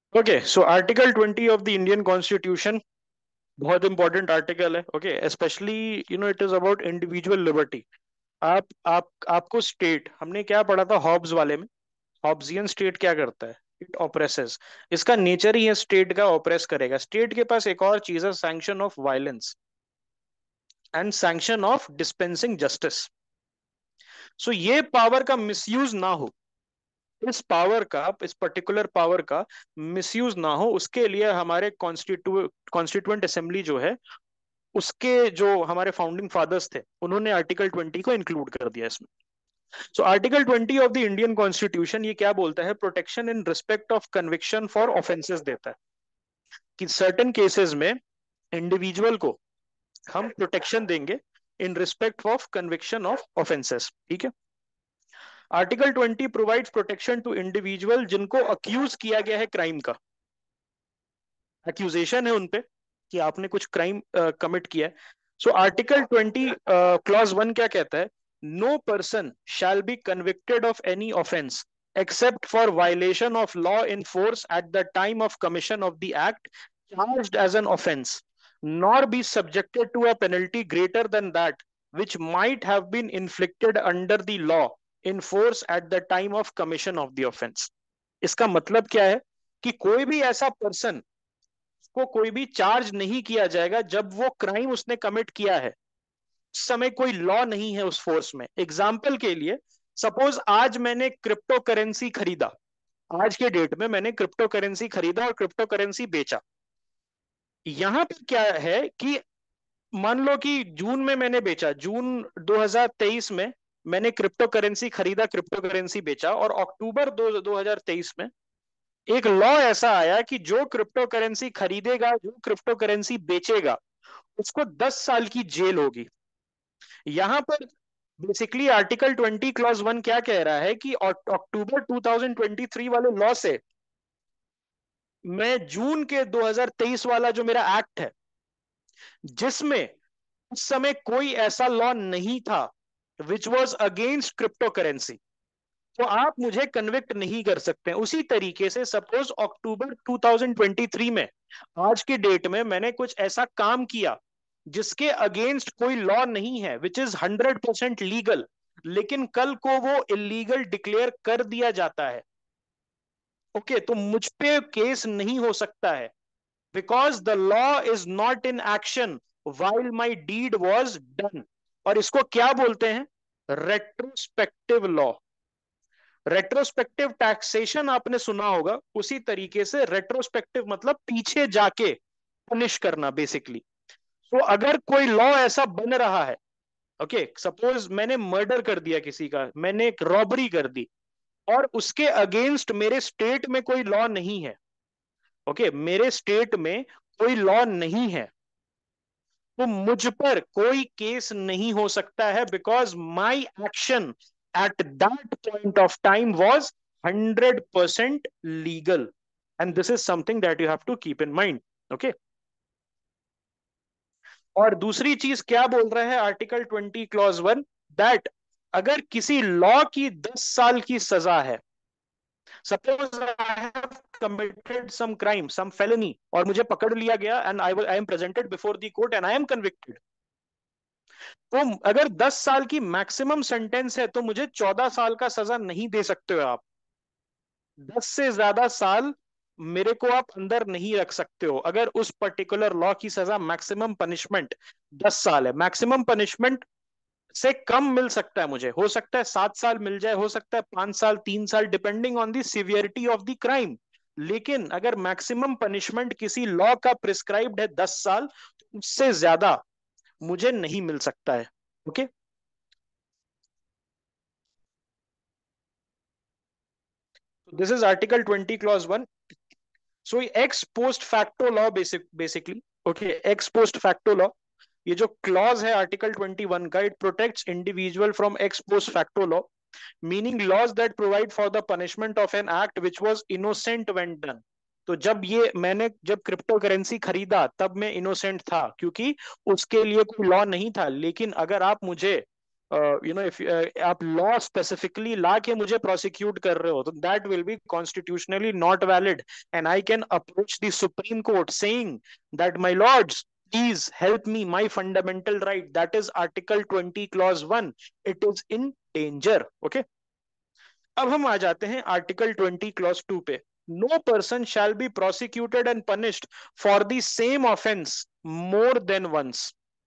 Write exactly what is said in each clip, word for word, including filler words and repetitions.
Okay, so article twenty of the Indian constitution बहुत important article है। Okay, specially you know it is about individual liberty. आप आप आपको state, हमने क्या पढ़ा था हॉब्स वाले में? हॉब्सियन स्टेट क्या करता है? It oppresses. इसका नेचर ही है स्टेट का ऑप्रेस करेगा। स्टेट के पास एक और चीज है, sanction of violence and sanction of dispensing justice. So ये पावर का मिसयूज ना हो, इस पावर का, इस पर्टिकुलर पावर का मिसयूज ना हो, उसके लिए हमारे कॉन्स्टिट्यू कॉन्स्टिट्यूएंट असेंबली जो है, उसके जो हमारे फाउंडिंग फादर्स थे, उन्होंने आर्टिकल ट्वेंटी को इंक्लूड कर दिया इसमें। So article twenty of the Indian constitution ये क्या बोलता है? Protection in respect of conviction for offences देता है कि सर्टेन केसेस में इंडिविजुअल को हम प्रोटेक्शन देंगे in respect of conviction of offences. ठीक है। Article twenty provides protection to individual जिनको अक्यूज किया गया है क्राइम का, एक्यूजेशन है उनपे कि आपने कुछ क्राइम कमिट किया है। So article twenty clause one क्या कहता है? No person shall be convicted of any offence except for violation of law in force at the time of commission of the act charged as an offense, nor be subjected to a penalty greater than that which might have been inflicted under the law in force at the time of commission of the offense। इसका मतलब क्या है कि कोई भी ऐसा person को कोई भी चार्ज नहीं किया जाएगा जब वो क्राइम उसने कमिट किया है, उस समय कोई लॉ नहीं है उस फोर्स में। एग्जाम्पल के लिए, सपोज आज मैंने क्रिप्टो करेंसी खरीदा, आज के डेट में मैंने क्रिप्टो करेंसी खरीदा और क्रिप्टो करेंसी बेचा। यहां पर क्या है कि मान लो कि जून में मैंने बेचा, जून दो हज़ार तेईस में मैंने क्रिप्टो करेंसी खरीदा, क्रिप्टो करेंसी बेचा, और अक्टूबर दो 2023 में एक लॉ ऐसा आया कि जो क्रिप्टो करेंसी खरीदेगा, जो क्रिप्टो करेंसी बेचेगा, उसको दस साल की जेल होगी। यहां पर basically article twenty clause one क्या कह रहा है कि अक्टूबर दो हज़ार तेईस वाले लॉ से मैं जून के दो हज़ार तेईस वाला जो मेरा एक्ट है, जिसमें उस समय कोई ऐसा लॉ नहीं था which was against crypto currency, तो आप मुझे कन्विक्ट नहीं कर सकते। उसी तरीके से सपोज अक्टूबर दो हज़ार तेईस में, आज की डेट में मैंने कुछ ऐसा काम किया जिसके अगेंस्ट कोई लॉ नहीं है, which is hundred percent legal, लेकिन कल को वो इलीगल डिक्लेयर कर दिया जाता है, ओके okay, तो मुझ पे केस नहीं हो सकता है, because the law is not in action while my deed was done. और इसको क्या बोलते हैं? Retrospective law. रेट्रोस्पेक्टिव टैक्सेशन आपने सुना होगा, उसी तरीके से रेट्रोस्पेक्टिव मतलब पीछे जाके पनिश करना बेसिकली। तो अगर कोई लॉ ऐसा बन रहा है, ओके okay, सपोज मैंने मर्डर कर दिया किसी का, मैंने एक रॉबरी कर दी, और उसके अगेंस्ट मेरे स्टेट में कोई लॉ नहीं है, ओके okay, मेरे स्टेट में कोई लॉ नहीं है, तो मुझ पर कोई केस नहीं हो सकता है, because my action at that point of time was hundred percent legal, and this is something that you have to keep in mind. Okay, और दूसरी चीज क्या बोल रहा है article twenty clause one? That अगर किसी लॉ की दस साल की सजा है, suppose I have committed some crime, some felony, और मुझे पकड़ लिया गया and I I am presented before the court and I am convicted, तो अगर दस साल की मैक्सिमम सेंटेंस है तो मुझे चौदह साल का सजा नहीं दे सकते हो आप। दस से ज्यादा साल मेरे को आप अंदर नहीं रख सकते हो अगर उस पर्टिकुलर लॉ की सजा मैक्सिमम पनिशमेंट दस साल है। मैक्सिमम पनिशमेंट से कम मिल सकता है मुझे, हो सकता है सात साल मिल जाए, हो सकता है पांच साल, तीन साल, depending on the severity of the crime. लेकिन अगर मैक्सिमम पनिशमेंट किसी लॉ का प्रिस्क्राइब्ड है दस साल, तो उससे ज्यादा मुझे नहीं मिल सकता है। Okay, this is article twenty clause one. So ex post facto law basic basically, okay, ex post facto law, ये जो क्लॉज है आर्टिकल ट्वेंटी वन का, it protects individual from ex post facto law, meaning laws that provide for the punishment of an act which was innocent when done. तो जब ये मैंने जब crypto currency खरीदा तब मैं इनोसेंट था क्योंकि उसके लिए कोई लॉ नहीं था, लेकिन अगर आप मुझे यू नो इफ आप लॉ स्पेसिफिकली ला के मुझे प्रोसिक्यूट कर रहे हो, तो that will be constitutionally not valid, and I can approach the supreme court saying that my lords, please help me, my fundamental right, that is article twenty clause one, it is in danger. Okay, अब हम आ जाते हैं article twenty clause two पे। No person shall be prosecuted and punished for the same offence more than once.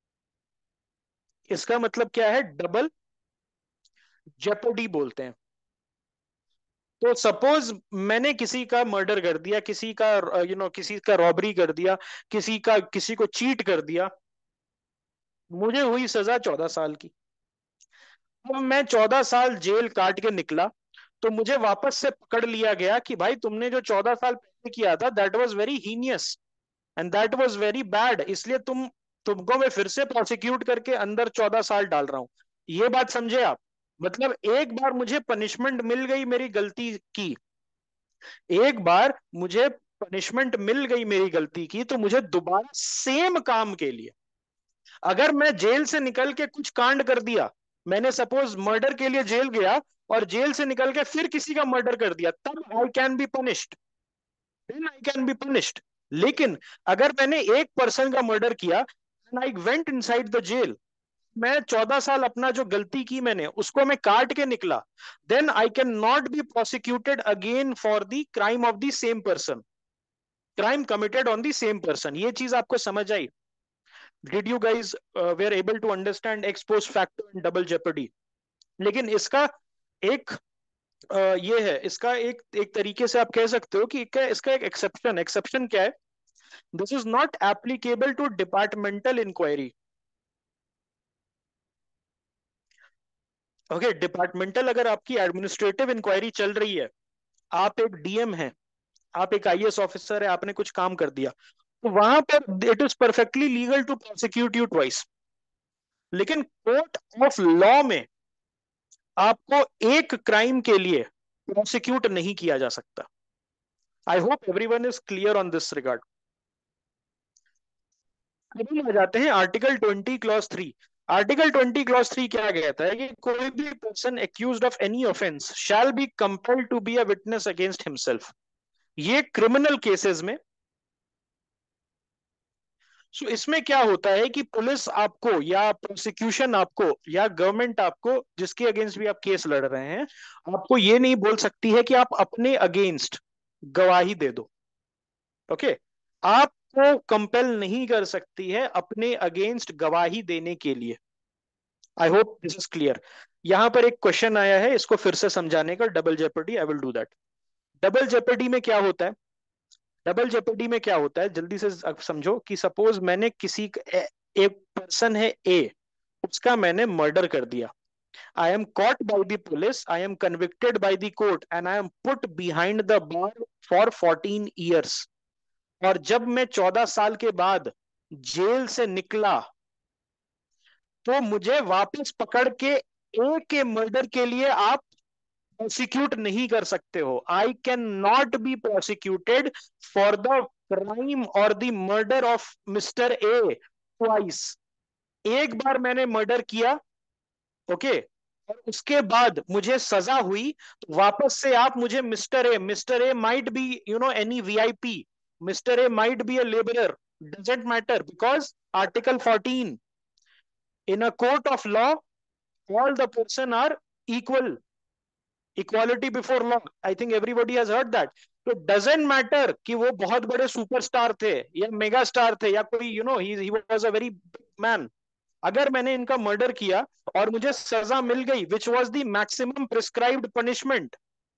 इसका मतलब क्या है? डबल जेपडी बोलते हैं। तो सपोज मैंने किसी का मर्डर कर दिया, किसी का यू नो किसी का रॉबरी कर दिया, किसी का किसी को चीट कर दिया, मुझे हुई सजा चौदह साल की। अब मैं चौदह साल जेल काट के निकला, तो मुझे वापस से पकड़ लिया गया कि भाई तुमने जो चौदह साल पहले किया था that was very heinous and that was very bad, इसलिए तुम तुमको मैं फिर से प्रोसिक्यूट करके अंदर चौदह साल डाल रहा हूं। ये बात समझे आप? मतलब एक बार मुझे पनिशमेंट मिल गई मेरी गलती की, एक बार मुझे पनिशमेंट मिल गई मेरी गलती की, तो मुझे दोबारा सेम काम के लिए, अगर मैं जेल से निकल के कुछ कांड कर दिया, मैंने सपोज मर्डर के लिए जेल गया और जेल से निकल के फिर किसी का मर्डर कर दिया, तब I can be punished, then I can be punished. लेकिन अगर मैंने एक पर्सन का मर्डर किया and I went inside the jail, मैं चौदह साल अपना जो गलती की मैंने उसको मैं काट के निकला, then I can not be prosecuted again for the crime of the same person, crime committed on the same person. ये चीज आपको समझ आई? Did you guys were able to understand ex post facto and double jeopardy? लेकिन इसका एक uh, ये है, इसका एक एक तरीके से आप कह सकते हो कि क्या इसका एक एक्सेप्शन, एक्सेप्शन क्या है? This is not applicable to departmental inquiry. Okay, departmental अगर आपकी एडमिनिस्ट्रेटिव इंक्वायरी चल रही है, आप एक डीएम है, आप एक आईएएस ऑफिसर है, आपने कुछ काम कर दिया, तो वहां पर it is perfectly legal to prosecute you twice. लेकिन कोर्ट ऑफ लॉ में आपको एक क्राइम के लिए प्रोसिक्यूट नहीं किया जा सकता। I hope everyone is clear on this regard. अब हम आ जाते हैं article twenty clause three. Article twenty clause three क्या कहता है कि कोई भी person accused of any offence shall be compelled to be a witness against himself. ये क्रिमिनल केसेस में। सो इसमें क्या होता है कि पुलिस आपको या प्रोसिक्यूशन आपको या गवर्नमेंट आपको, जिसके अगेंस्ट भी आप केस लड़ रहे हैं, आपको ये नहीं बोल सकती है कि आप अपने अगेंस्ट गवाही दे दो। Okay okay? आपको कंपेल नहीं कर सकती है अपने अगेंस्ट गवाही देने के लिए। I hope this is clear. यहां पर एक क्वेश्चन आया है, इसको फिर से समझाने का, double jeopardy, I will do that. Double jeopardy में क्या होता है? डबल जेपर्डी में क्या होता है, जल्दी से अब समझो कि सपोज मैंने किसी ए, एक पर्सन है ए, उसका मैंने मर्डर कर दिया। I am caught by the police, I am convicted by the court and I am put behind the bar for fourteen years. और जब मैं चौदह साल के बाद जेल से निकला, तो मुझे वापस पकड़ के ए के मर्डर के लिए आप प्रोसिक्यूट नहीं कर सकते हो। I can not be prosecuted for the crime और the murder of mister A twice. एक बार मैंने मर्डर किया, ओके okay? और उसके बाद मुझे सजा हुई, तो वापस से आप मुझे mister A, mister A might be you know any VIP, mister A might be a labourer, doesn't matter, because article fourteen, in a court of law all the person are equal, equality before law. I think everybody has heard that. तो doesn't matter कि वो बहुत बड़े superstar थे या mega star थे या कोई you know he was a very big man, अगर मैंने इनका मर्डर किया और मुझे सजा मिल गई which was the maximum prescribed punishment,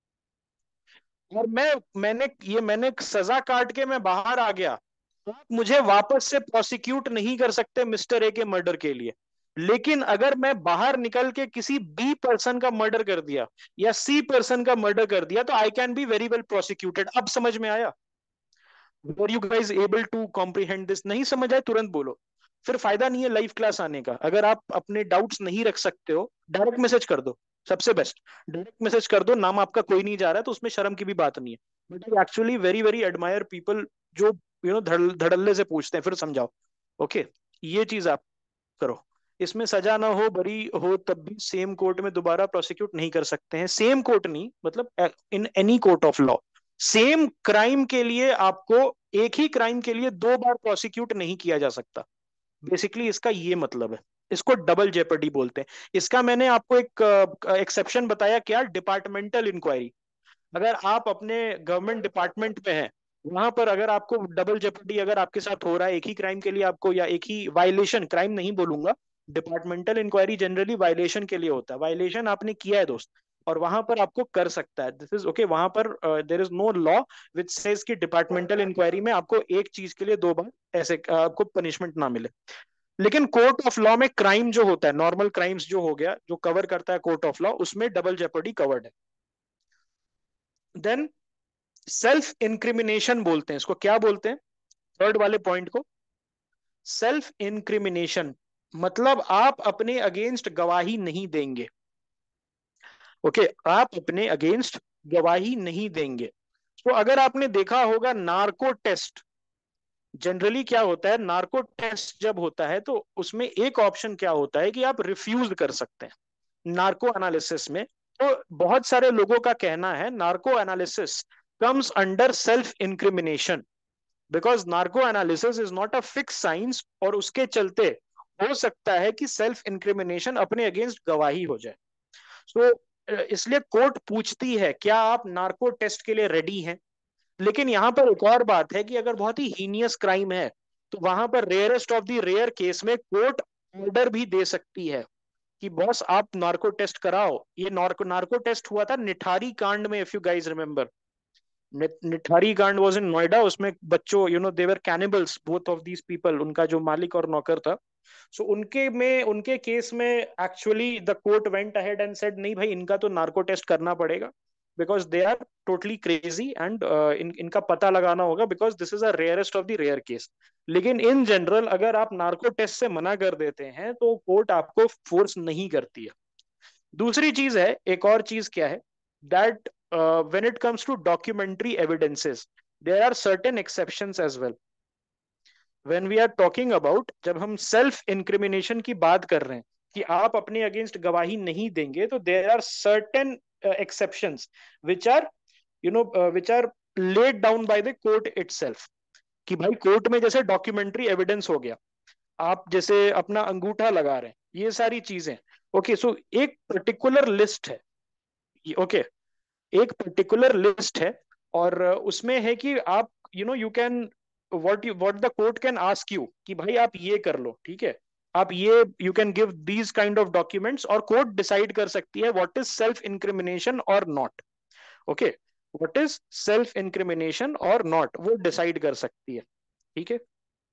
और मैं मैंने ये मैंने सजा काट के मैं बाहर आ गया, आप मुझे वापस से प्रोसिक्यूट नहीं कर सकते मिस्टर ए के मर्डर के लिए। लेकिन अगर मैं बाहर निकल के किसी बी पर्सन का मर्डर कर दिया या सी पर्सन का मर्डर कर दिया, तो I can be very well prosecuted. अब समझ में आया? Were you guys able to comprehend this? नहीं समझ आए तुरंत बोलो, फिर फायदा नहीं है लाइव क्लास आने का। अगर आप अपने डाउट्स नहीं रख सकते हो, डायरेक्ट मैसेज कर दो, सबसे बेस्ट डायरेक्ट मैसेज कर दो। नाम आपका कोई नहीं जा रहा है तो उसमें शर्म की भी बात नहीं है, but I actually very very admire people जो यू नो धड़ल्ले से पूछते हैं, फिर समझाओ। Okay okay? ये चीज आप करो। इसमें सजा ना हो, बरी हो, तब भी सेम कोर्ट में दोबारा प्रोसिक्यूट नहीं कर सकते हैं। सेम कोर्ट नहीं, मतलब in any court of law same crime के लिए आपको, एक ही क्राइम के लिए दो बार प्रोसिक्यूट नहीं किया जा सकता। बेसिकली इसका ये मतलब है, इसको डबल जेपर्डी बोलते हैं। इसका मैंने आपको एक एक्सेप्शन uh, बताया क्या, डिपार्टमेंटल इंक्वायरी। अगर आप अपने गवर्नमेंट डिपार्टमेंट में हैं, वहां पर अगर आपको डबल जेपर्डी अगर आपके साथ हो रहा है एक ही क्राइम के लिए आपको, या एक ही वायलेशन, क्राइम नहीं बोलूंगा, डिपार्टमेंटल इंक्वायरी जनरली वायलेशन के लिए होता है। वायलेशन आपने किया है दोस्त, और वहां पर आपको कर सकता है, दिस इज ओके। वहां पर there is no law which says कि डिपार्टमेंटल इंक्वायरी में आपको एक चीज के लिए दो बार ऐसे uh, आपको पनिशमेंट ना मिले। लेकिन कोर्ट ऑफ लॉ में क्राइम जो होता है, नॉर्मल क्राइम्स जो हो गया, जो कवर करता है कोर्ट ऑफ लॉ, उसमें डबल जेपर्डी कवर्ड है। देन सेल्फ इंक्रिमिनेशन बोलते हैं इसको, क्या बोलते हैं, थर्ड वाले पॉइंट को, सेल्फ इंक्रिमिनेशन। मतलब आप अपने अगेंस्ट गवाही नहीं देंगे। ओके okay, आप अपने अगेंस्ट गवाही नहीं देंगे। तो अगर आपने देखा होगा नार्को टेस्ट, जनरली क्या होता है, नार्को टेस्ट जब होता है तो उसमें एक ऑप्शन क्या होता है कि आप रिफ्यूज कर सकते हैं नार्को एनालिसिस में। तो बहुत सारे लोगों का कहना है narco analysis comes under self incrimination, because narco analysis is not a fix science, और उसके चलते हो सकता है कि सेल्फ इंक्रिमिनेशन अपने अगेंस्ट गवाही हो जाए। सो so, इसलिए कोर्ट पूछती है क्या आप नार्को टेस्ट के लिए रेडी हैं। लेकिन यहाँ पर एक और बात है कि अगर बहुत ही हीनियस क्राइम है तो वहां पर rarest of the rare case में कोर्ट ऑर्डर भी दे सकती है कि बॉस आप नार्को टेस्ट कराओ। ये नार्को नार्को टेस्ट हुआ था निठारी कांड में, if you guys remember. Nithari कांड वाज इन नोएडा, उसमें बच्चों, you know they were cannibals both of these people, उनका जो मालिक और नौकर था। सो so, उनके में उनके केस में actually the court went ahead and said नहीं भाई, इनका तो नार्को टेस्ट करना पड़ेगा, because they are totally crazy, and in, इनका पता लगाना होगा, because this is a rarest of the rare case. लेकिन इन जनरल अगर आप नार्को टेस्ट से मना कर देते हैं तो कोर्ट आपको फोर्स नहीं करती है। दूसरी चीज है, एक और चीज क्या है, that when it comes to documentary evidences there are certain exceptions as well. When we are talking about, जब हम सेल्फ इंक्रिमिनेशन की बात कर रहे हैं कि आप अपने अगेंस्ट गवाही नहीं देंगे, तो there are certain exceptions which are, you know which are laid down by the court itself. कि भाई कोर्ट में जैसे डॉक्यूमेंट्री एविडेंस हो गया, आप जैसे अपना अंगूठा लगा रहे हैं, ये सारी चीजें। ओके, सो एक पर्टिकुलर लिस्ट है, ओके, एक पर्टिकुलर लिस्ट है, और उसमें है कि आप, you know you can, what you what the court can ask you कि भाई आप ये कर लो, ठीक है, आप ये, you can give these kind of documents, और कोर्ट डिसाइड कर सकती है व्हाट इज सेल्फ इंक्रिमिनेशन और not. Okay, what is self incrimination और नॉट, वो डिसाइड कर सकती है, ठीक है।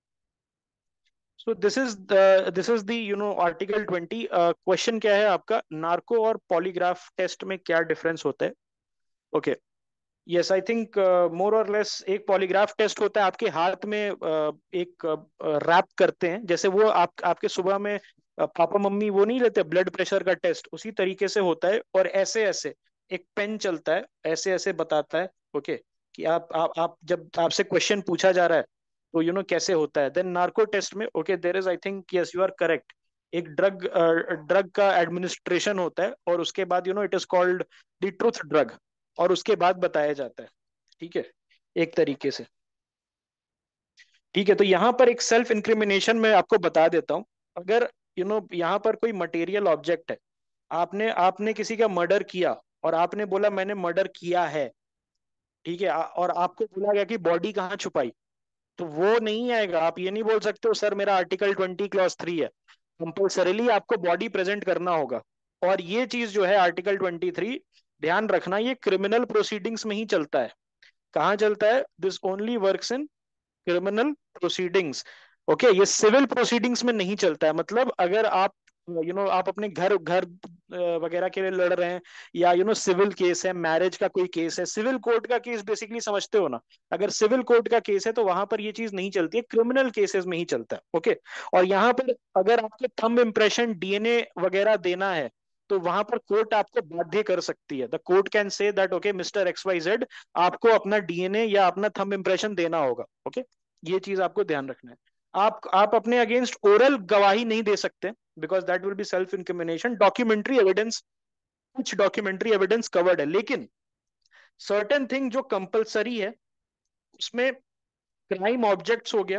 So this is the this is the you know article twenty. Question क्या है आपका, नार्को और पॉलीग्राफ टेस्ट में क्या डिफरेंस होता है। Okay, yes, I think more or less एक पॉलीग्राफ टेस्ट होता है, आपके हाथ में uh, एक रैप uh, करते हैं, जैसे वो आप आपके सुबह में uh, पापा मम्मी वो नहीं लेते ब्लड प्रेशर का टेस्ट, उसी तरीके से होता है। और ऐसे ऐसे एक पेन चलता है, ऐसे ऐसे बताता है, ओके, कि आप आप आप जब आपसे क्वेश्चन पूछा जा रहा है तो यू you नो know, कैसे होता है। देन नार्को टेस्ट में, okay, there is, I think, yes you are correct, एक ड्रग ड्रग का एडमिनिस्ट्रेशन होता है, और उसके बाद you know it is called the truth drug, और उसके बाद बताया जाता है, ठीक है, एक तरीके से। ठीक है, तो यहाँ पर एक सेल्फ इंक्रिमिनेशन में आपको बता देता हूँ। अगर यू नो यहाँ पर कोई मटेरियल ऑब्जेक्ट है, आपने आपने किसी का मर्डर किया और आपने बोला मैंने मर्डर किया है, ठीक है, आ- और आपको बोला गया कि बॉडी कहाँ छुपाई, तो वो नहीं आएगा। आप ये नहीं बोल सकते हो सर मेरा आर्टिकल ट्वेंटी क्लॉज थ्री है, कंपल्सरीली आपको बॉडी प्रेजेंट करना होगा। और ये चीज जो है आर्टिकल ट्वेंटी थ्री, ध्यान रखना, ये क्रिमिनल प्रोसीडिंग्स में ही चलता है। कहाँ चलता है, this only works in criminal proceedings. Okay, ये सिविल प्रोसीडिंग्स में नहीं चलता है। मतलब अगर आप, यू you नो know, आप अपने घर घर अ, वगैरह के लिए लड़ रहे हैं, या यू नो सिविल केस है, मैरिज का कोई केस है, सिविल कोर्ट का केस बेसिकली समझते हो ना, अगर सिविल कोर्ट का केस है तो वहां पर ये चीज नहीं चलती है, क्रिमिनल केसेस में ही चलता है। ओके, और यहाँ पर अगर आपको थंब इम्प्रेशन डीएनए वगैरह देना है तो वहां पर कोर्ट आपको बाध्य कर सकती है। The court can say that okay mister X Y Z, आपको अपना डीएनए या अपना थंब इम्प्रेशन देना होगा। ओके, ये चीज आपको ध्यान रखना है। आप आप अपने अगेंस्ट ओरल गवाही नहीं दे सकते, because that will be self incrimination. Documentary evidence, कुछ डॉक्यूमेंट्री एविडेंस कवर्ड है, लेकिन सर्टेन थिंग जो कंपलसरी है उसमें क्राइम ऑब्जेक्ट्स हो गया,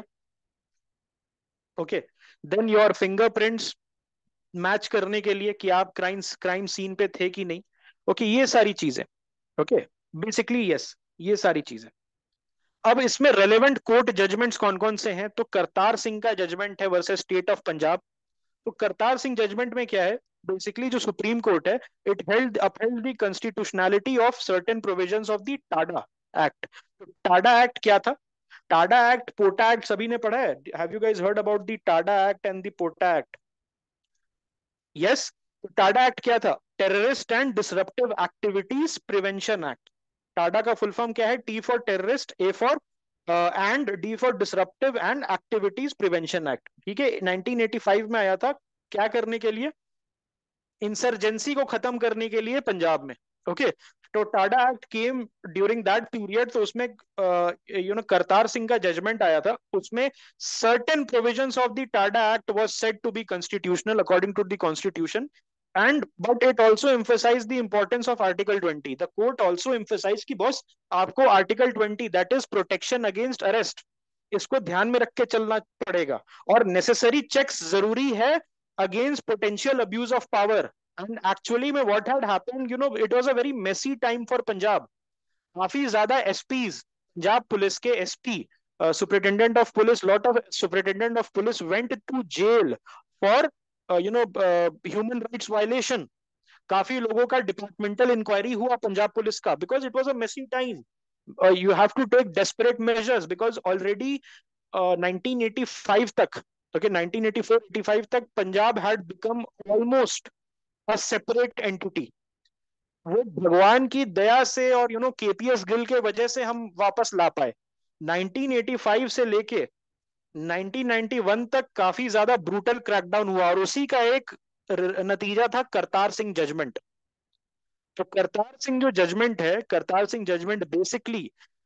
okay, then your fingerprints match करने के लिए कि आप क्राइम क्राइम सीन पे थे कि नहीं, ओके, ये सारी चीजें, ओके, बेसिकली यस, ये सारी चीजें. अब इसमें रेलेवेंट कोर्ट जजमेंट्स कौन कौन से हैं? तो करतार सिंह का जजमेंट है वर्सेस स्टेट ऑफ पंजाब. तो करतार सिंह जजमेंट में क्या है? बेसिकली जो सुप्रीम कोर्ट है, it held upheld the constitutionality of certain provisions of the TADA act. TADA act क्या था? टाडा एक्ट, पोटा एक्ट सभी ने पढ़ा है. Have you guys heard about the TADA act and the POTA act? Yes. तो TADA act क्या था? Terrorist and disruptive activities prevention act. TADA का फुल फॉर्म क्या है? T for terrorist, A for and D for disruptive and activities prevention act. ठीक है, nineteen eighty five में आया था. क्या करने के लिए? इंसर्जेंसी को खत्म करने के लिए पंजाब में, ओके. तो TADA act came during that period. तो उसमें यू नो करतार सिंह का जजमेंट आया था. उसमें certain provisions of the TADA act was said to be constitutional according to the constitution, and but it also emphasized the importance of article twenty. The court also emphasized कि boss आपको article twenty, that is protection against arrest, इसको ध्यान में रख के चलना पड़ेगा, और necessary checks जरूरी है against potential abuse of power. And actually में what had happened, you know, it was a very messy time for Punjab. काफी ज्यादा एसपीज, पंजाब पुलिस के SP, superintendent of police, lot of superintendent of police went to jail for you know human rights violation. काफी लोगों का departmental inquiry हुआ Punjab police का, because it was a messy time. You have to take desperate measures because already nineteen eighty five तक, okay, nineteen eighty four eighty five तक Punjab had become almost a separate entity. वो भगवान की दया से और you know KPS Gill के वजह से हम वापस ला पाए. नाइनटीन एटी फाइव से लेके नाइनटीन नाइंटी वन तक काफी ज्यादा ब्रूटल क्रैकडाउन हुआ, और उसी का एक नतीजा था करतार सिंह जजमेंट. तो करतार सिंह जो जजमेंट है, Kartar Singh judgement basically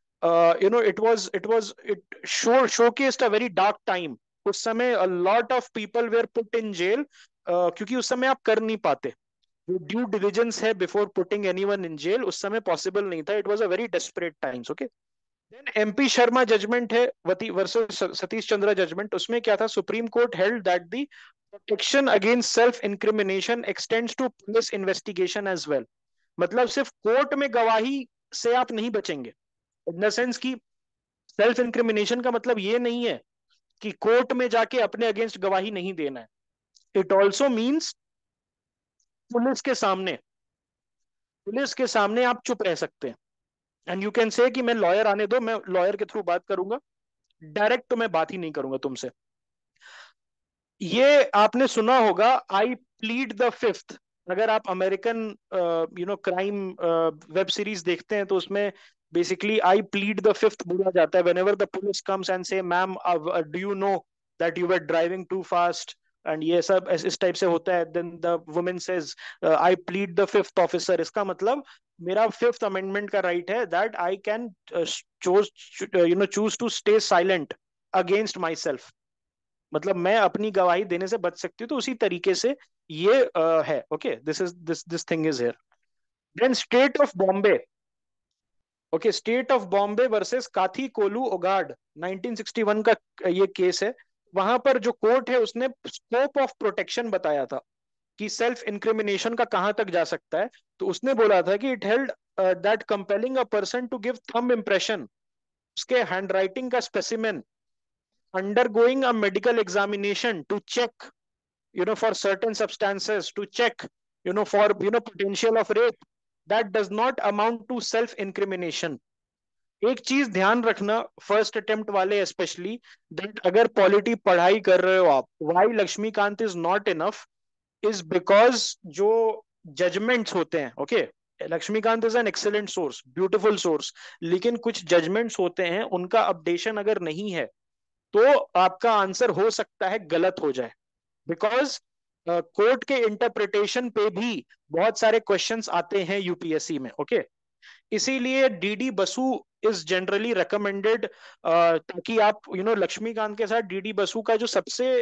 you know it was it was it show showcased a very dark time. उस समय a lot of people were put in jail, क्योंकि उस समय आप कर नहीं पाते, जो ड्यू डिलिजेंस है before putting anyone in jail, उस समय पॉसिबल नहीं था. It was a very desperate times, okay. Then MP Sharma judgement है वर्सेस सतीश चंद्रा जजमेंट. उसमें क्या था? Supreme court held that the protection against self incrimination extends to police investigation as well. मतलब सिर्फ कोर्ट में गवाही से आप नहीं बचेंगे, इन द सेंस की सेल्फ इंक्रिमिनेशन का मतलब ये नहीं है कि कोर्ट में जाके अपने अगेंस्ट गवाही नहीं देना है. इट ऑल्सो मीन्स पुलिस के सामने, पुलिस के सामने आप चुप रह सकते हैं, एंड यू कैन से कि मैं लॉयर आने दो, मैं लॉयर के थ्रू बात करूंगा, डायरेक्ट तो मैं बात ही नहीं करूंगा तुमसे. ये आपने सुना होगा, आई प्लीड द फिफ्थ. अगर आप American you know crime web series देखते हैं तो उसमें basically I plead the fifth बोला जाता है whenever the police comes and say ma'am do you know that you were driving too fast, and ये सब इस टाइप से होता है. Then the women says I plead the fifth officer. इसका मतलब मेरा फिफ्थ अमेंडमेंट का राइट है that I can choose you know choose to stay silent against myself. मतलब मैं अपनी गवाही देने से बच सकती हूँ. तो उसी तरीके से ये uh, है, okay. This is this this thing is here. Then state of Bombay, okay, state of Bombay versus Kathi Kalu ओगाड, nineteen sixty one का ये केस है. वहां पर जो कोर्ट है उसने स्कोप ऑफ प्रोटेक्शन बताया था कि सेल्फ इंक्रिमिनेशन का कहां तक जा सकता है. तो उसने बोला था कि it held that compelling a person to give thumb impression, उसके हैंडराइटिंग का स्पेसिमेन, undergoing a medical examination to check you know for certain substances, to check you know for you know potential of rape, that does not amount to self incrimination. एक चीज ध्यान रखना first attempt वाले specially, that अगर polity पढ़ाई कर रहे हो आप, why Laxmikanth is not enough is because जो जजमेंट्स होते हैं, okay, Laxmikanth is an excellent source, beautiful source, लेकिन कुछ जजमेंट्स होते हैं उनका अपडेशन अगर नहीं है तो आपका आंसर हो सकता है गलत हो जाए. बिकॉज कोर्ट के इंटरप्रिटेशन पे भी बहुत सारे क्वेश्चंस आते हैं यूपीएससी में, ओके. इसीलिए DD Basu is generally recommended, ताकि आप यू नो लक्ष्मीकांत के साथ डीडी बसु का जो सबसे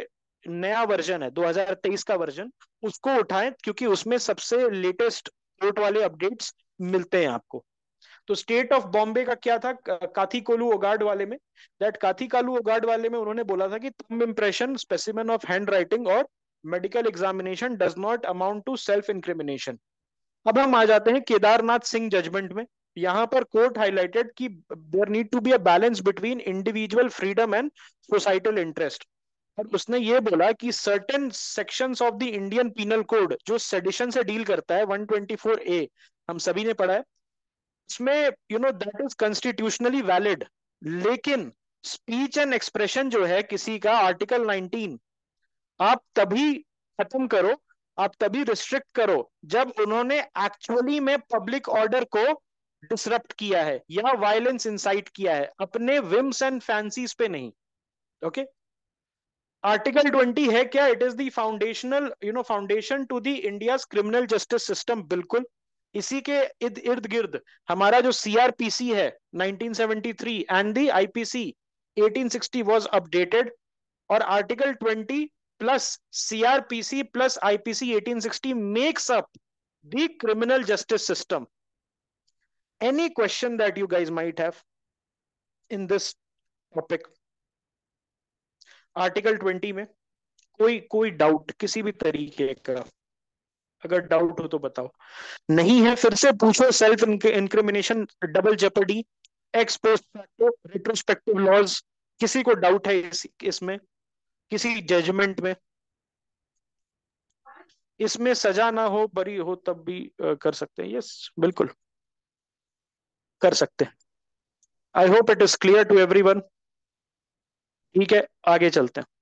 नया वर्जन है दो हज़ार तेईस का वर्जन, उसको उठाएं क्योंकि उसमें सबसे लेटेस्ट कोर्ट वाले अपडेट्स मिलते हैं आपको। तो स्टेट ऑफ बॉम्बे का क्या था काथी कोलू ओगाड वाले में, दैट काथी कालू ओगाड वाले में उन्होंने बोला था कि thumb impression specimen of handwriting और medical examination does not amount to self incrimination. अब हम आ जाते हैं केदारनाथ सिंह जजमेंट में। यहां पर कोर्ट हाईलाइटेड कि there need to be a balance between individual freedom and societal interest. और उसने ये बोला कि certain sections of the Indian penal code जो सेडिशन से डील करता है वन ट्वेंटी फोर ए, हम सभी ने पढ़ा है, इसमें you know that is constitutionally valid. लेकिन स्पीच एंड एक्सप्रेशन जो है किसी का, आर्टिकल नाइनटीन, आप तभी खत्म करो, आप तभी रिस्ट्रिक्ट करो जब उन्होंने एक्चुअली में पब्लिक ऑर्डर को डिसरप्ट किया है या वायलेंस इंसाइट किया है, अपने विम्स एंड फैंसीज पे नहीं। Okay okay? आर्टिकल ट्वेंटी है क्या? It is the foundational you know foundation to the India criminal justice system. बिल्कुल इसी के इर्द इर्द गिर्द हमारा जो सीआरपीसी है nineteen seventy three and the IPC eighteen sixty was updated, और article twenty plus CrPC plus IPC eighteen sixty makes up the criminal justice system. Any question that you guys might have in this topic? Article twenty में कोई कोई doubt किसी भी तरीके का? अगर doubt हो तो बताओ। नहीं है फिर से पूछो। Self incrimination, double jeopardy, ex post facto, retrospective laws, किसी को डाउट है इस, इसमें किसी जजमेंट में? इसमें सजा ना हो, बरी हो, तब भी अ, कर सकते हैं। यस बिल्कुल कर सकते हैं। I hope it is clear to everyone. ठीक है आगे चलते हैं।